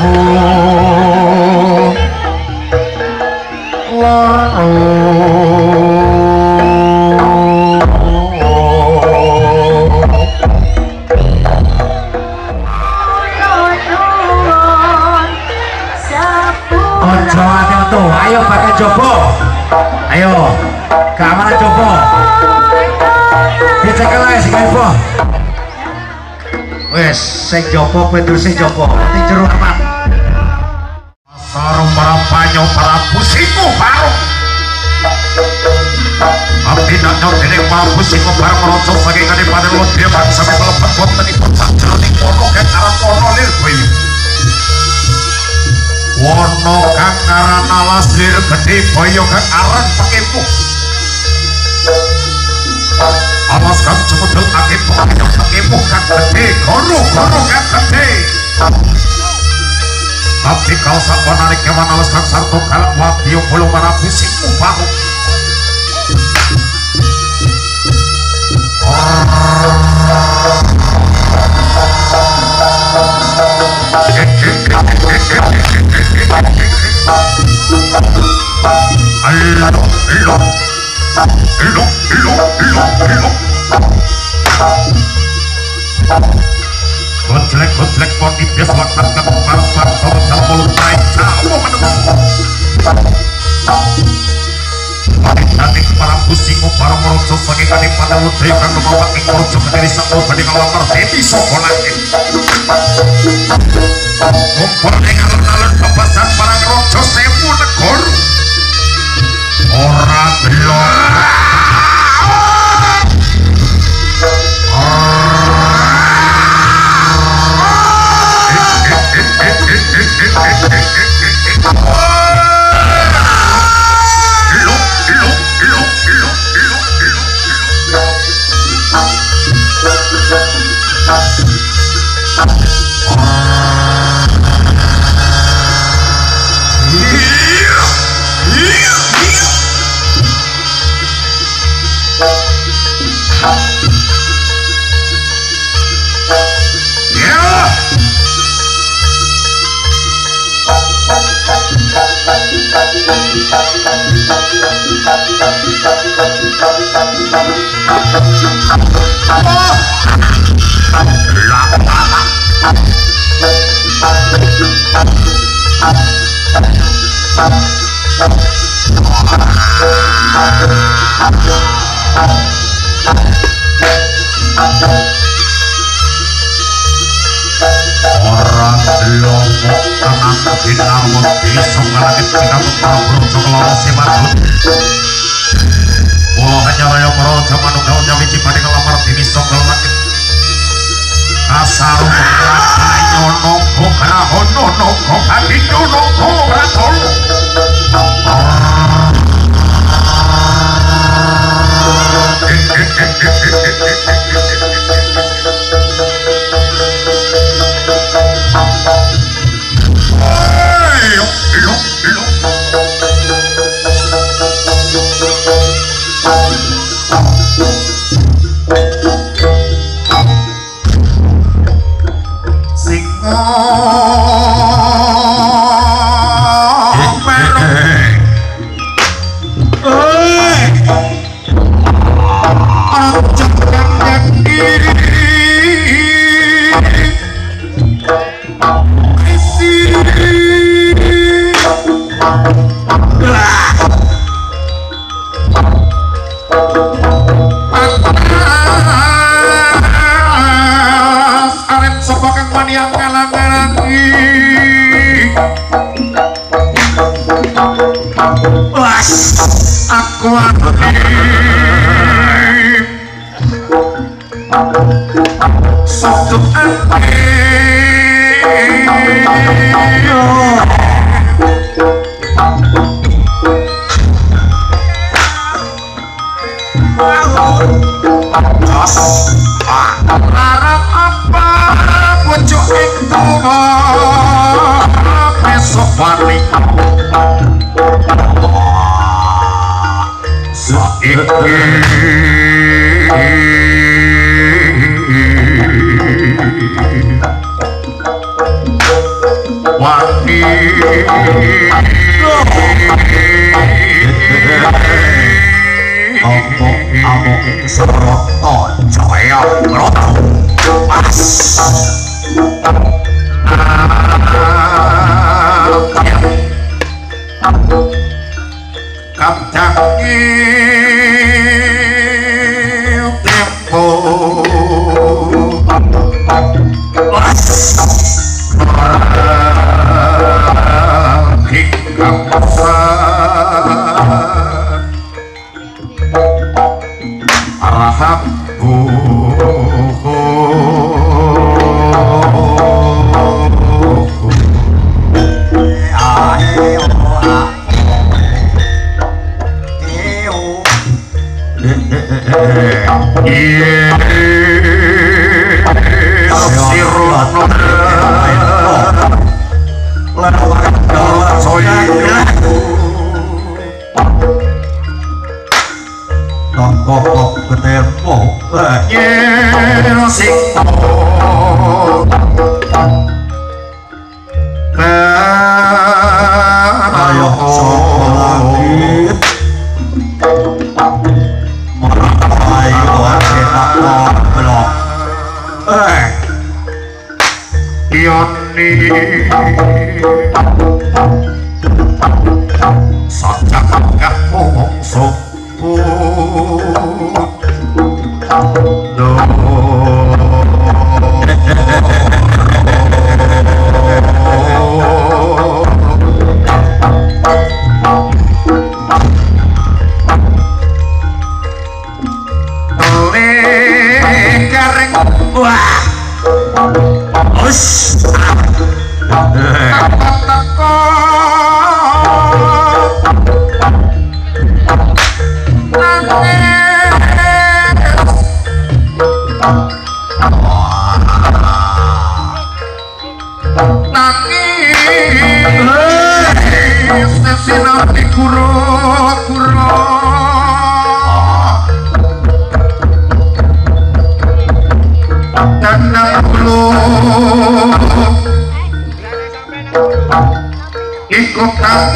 Ayo pakai jopo, ayo keamanan jopo, dicekel aja sih info. Wes, sing jopo, betul sing jopo, nanti jeruk amat. Sarung para panyo para pusiku baru. Abdi nanya dene para pusiku baru merosot sebagai kadipaten lo dia bangsa melepat buat meniput sakjroning kono kang aran kono lirboyo. Wono kang aran alas lir gede boyo kang aran pakemuh. Alas kang cemudel ake boyo pakemuh kang gede goro-goro kang gede. Tapi kau sapa narik kewan alas kang sarto kalak wadiyo bolo para pusiku baru. Gotlek poti bias waktan ke tempat kau dalam mulut naik cawo menemu. Nanti para pusiku para merosot sebagai kadipaten lo dia kang membawa ingkorjo menjadi satu banding alamar dewi sokolangin. Kumpul dengan alun-alun bebasan para rojo sewu negoro. Orang belum Amuk Seroto Jaya Roto Mas Kapjangi Tempo Mas Hingga masa Arahamku Kok ketempo yen sing ayo sapa lagi ayo enak blok yoni sajak gak mongso Ikut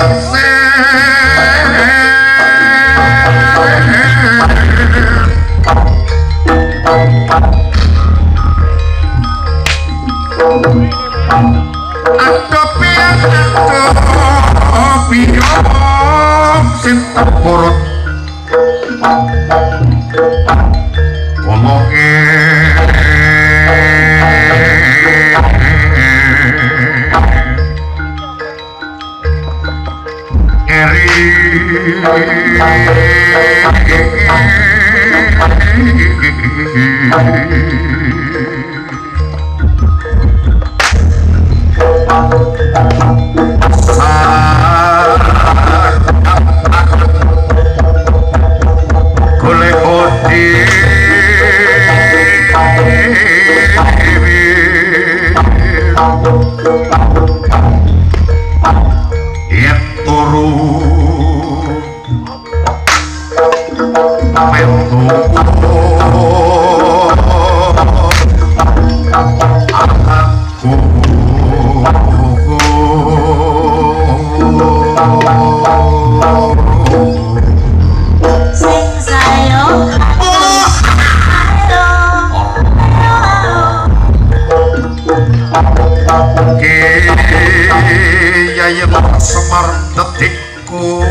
Semar detikku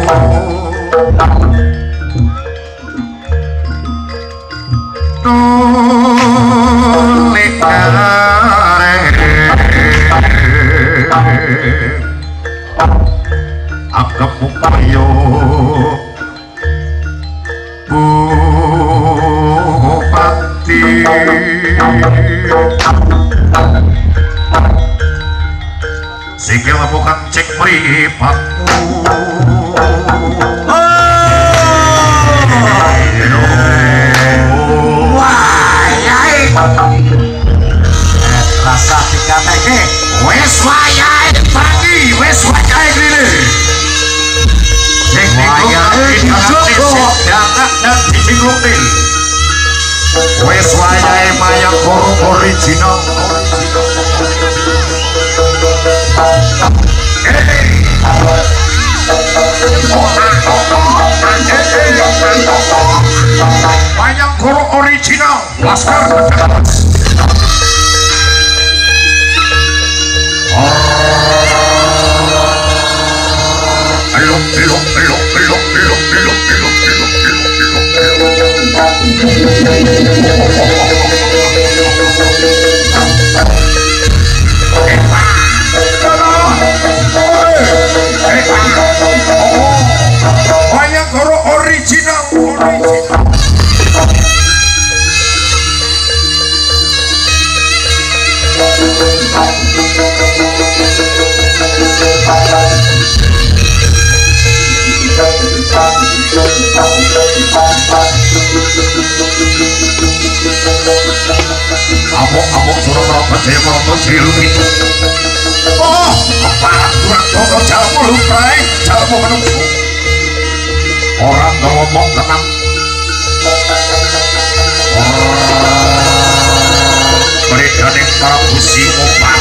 agak mukayo bupati sikil bukan cek meripatmu rasa dikateke wes wayahe pagi wes wayahe grene sing wayahe dijogo dadak dan dicinglukil wes wayahe mayang original Laskar original. Amok suruh merobot saya merobot silumi. Oh, para kurang toko jalmu luprai, jalmu menunggu. Orang ngomong tenang. Beridane para busi ngopang.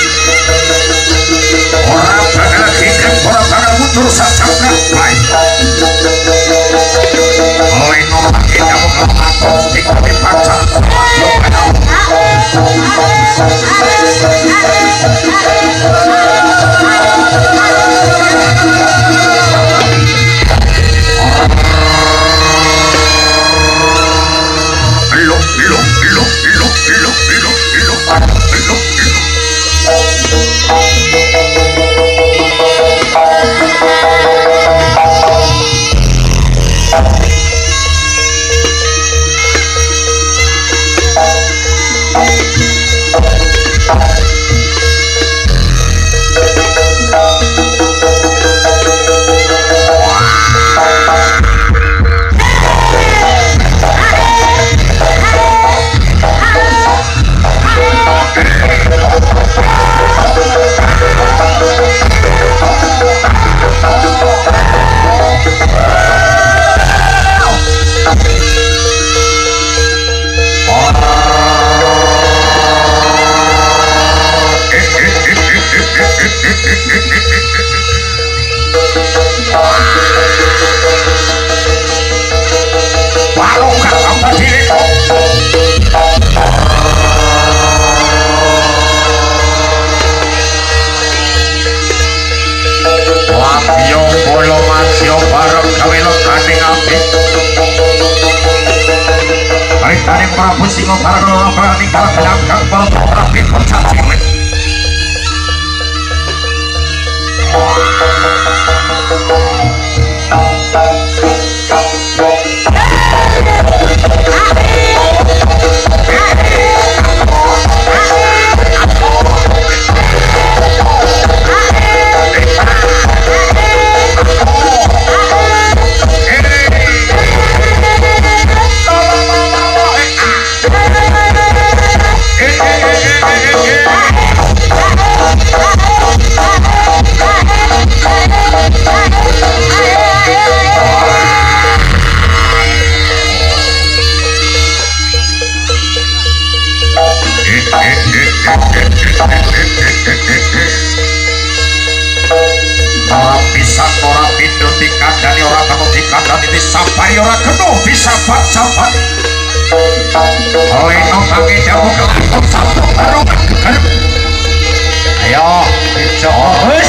Orang bakal hidup, orang bakal mundur sacapnya. Baik. Oh, ini orang kita mau ngelakukan tinggal di pacar. Prabu Singo Paragolo meninggal gelanggang bertopi bercaci. Sabari ora kena disabat-sabat. Oleh nontangi jamu kelakon sabtu baru gegerep. Ayo, bejo. Wis.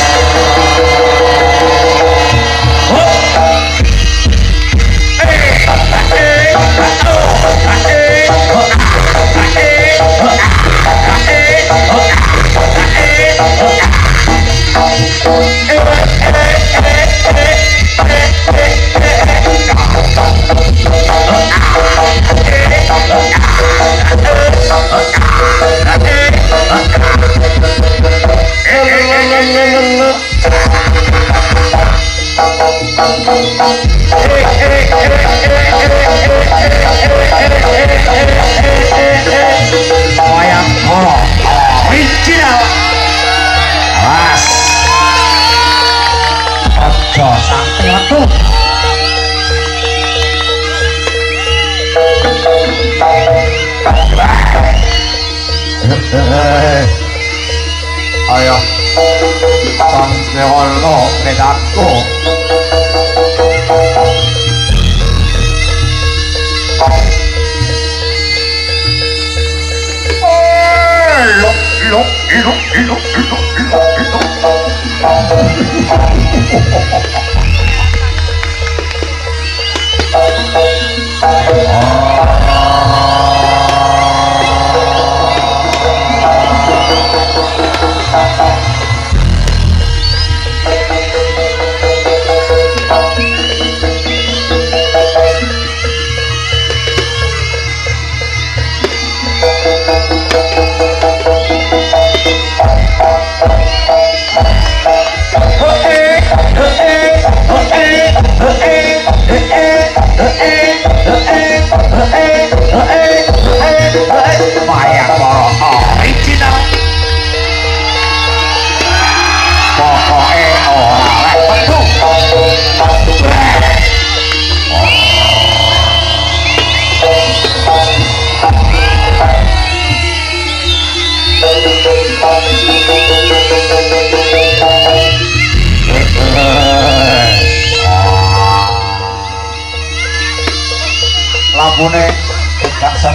Ayo, sampai ono nedaku. Lampune kaksan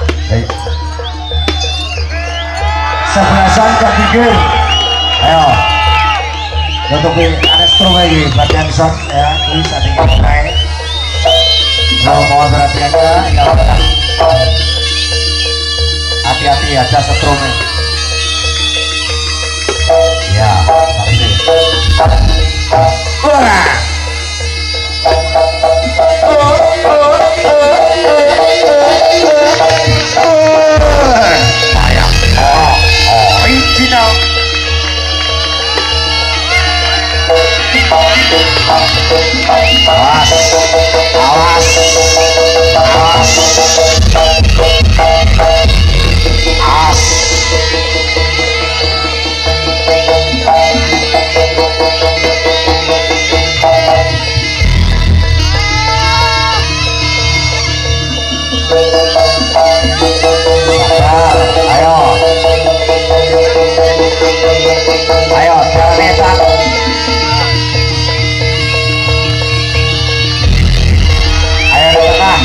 sebelasan ke pinggir ayo tutupi ada strum lagi bagian shot ya ini saat ini naik kalau mohon perhatiannya ya hati-hati ada strumnya ya original awas awas awas awas ayo terletak ayo di tengah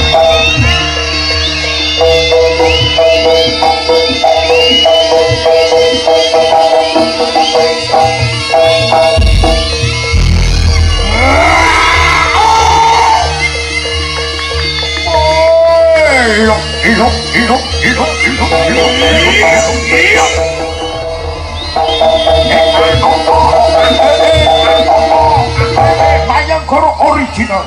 Bayangkara original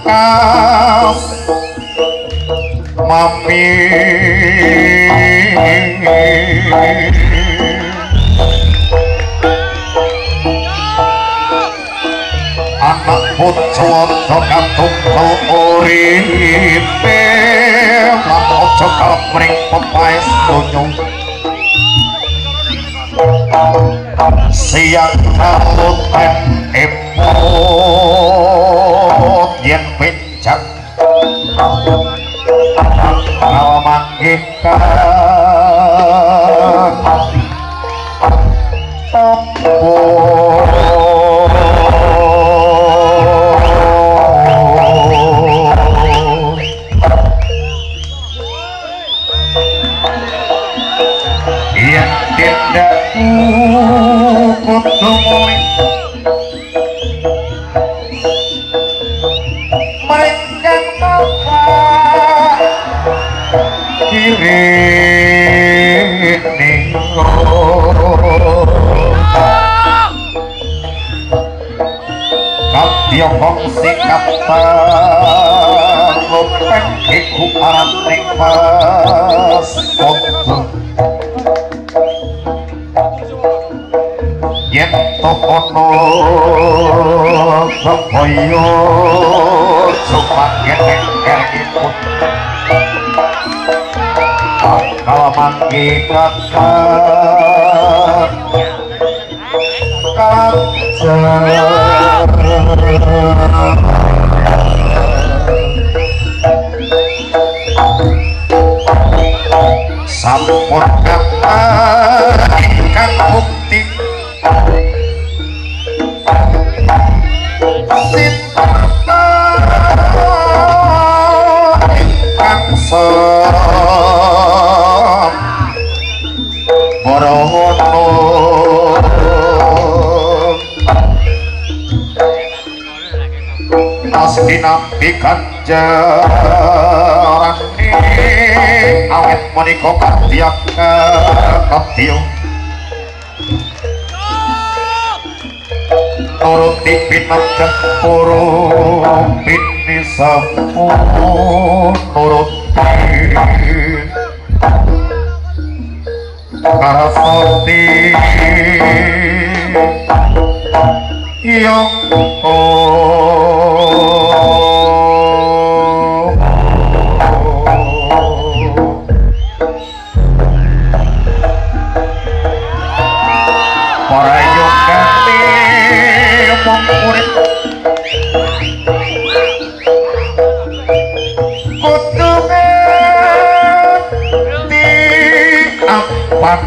kas mami anak pucwata katunggal uripe lan aja karep mring pepaes donya siang kaluten emot yen pincang kalau manggih yen tidak kudu mereka bapak kiri kadya kongsi kata lopeng iku aran ning pas foto yen to ono kepoyo supaken engkeripun kalau manggi kakak sampun kata ingkang bukti sinta ingkang borono pasti nampi kanjarane awet menika kadya kadya nuruti pinagah para bini sampun nuruti karasati yang para yogati mong murid kudu ngerti ampan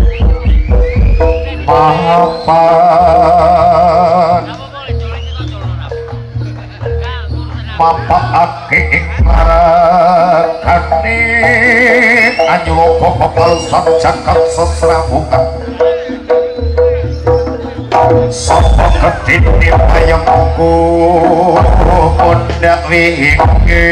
mapan mapakake ing marakane anyuwa papal sanjakat sesramukan sapa ketine payungku kondak winggir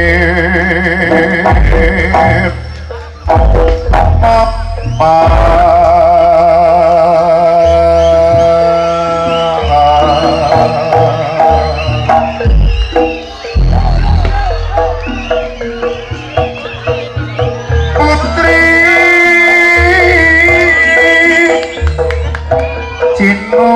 putri Cino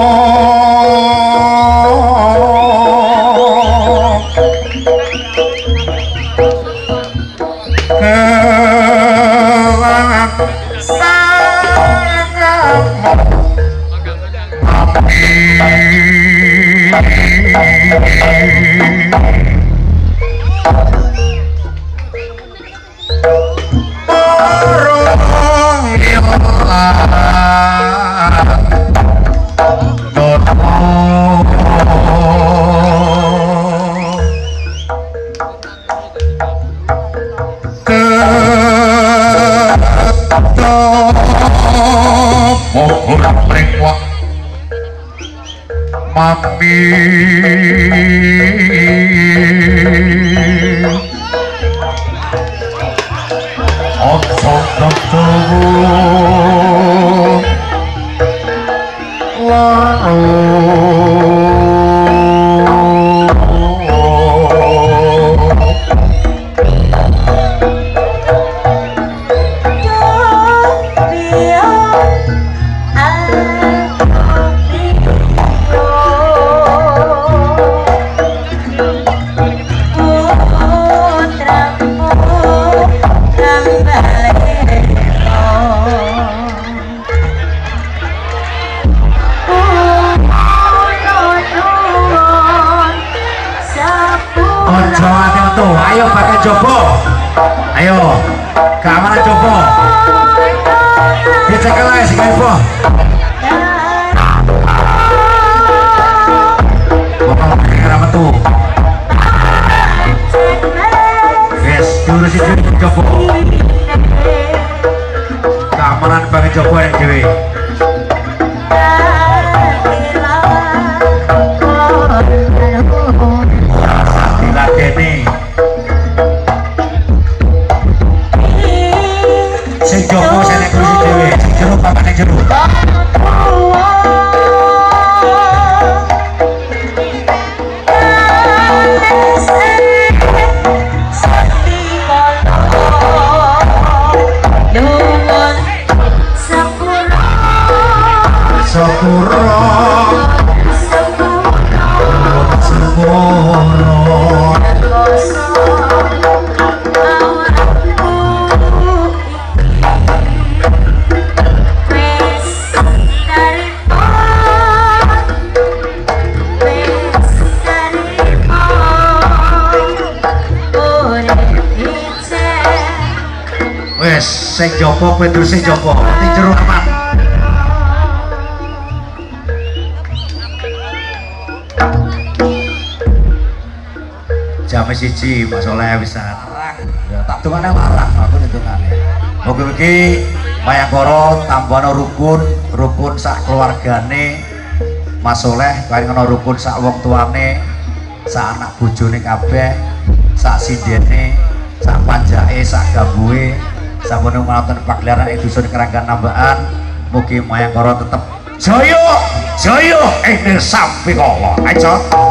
mami ojo ketemu lalu mantu. Ayo pakai jopo. Ayo keamanan jopo. Dicekel aja sih jopo. Bapak pakai keramat tuh. Yes, diurusin jopo. Keamanan pakai jopo yang dewe. Diladeni. Sing jopo saya nek kursi dewe, sing jero papan nek jero. Sepuro wes sing jopo betul sing jopo ning jero aman. Jam siji Mas Soleh bisa larang. Ya tak tungane larang aku hitungane. Mugi-mugi Mayangkara tambana rukun sak keluargane Mas Soleh, kaya ngono rukun sak wong tuane, sak anak bojone kabeh, sak sindene, sak panjake, sak gambuhe, sampun melakukan pagelaran dusun Keranggan Nambakan. Mugi Mayangkara tetep jaya ing sampi kala. Ayo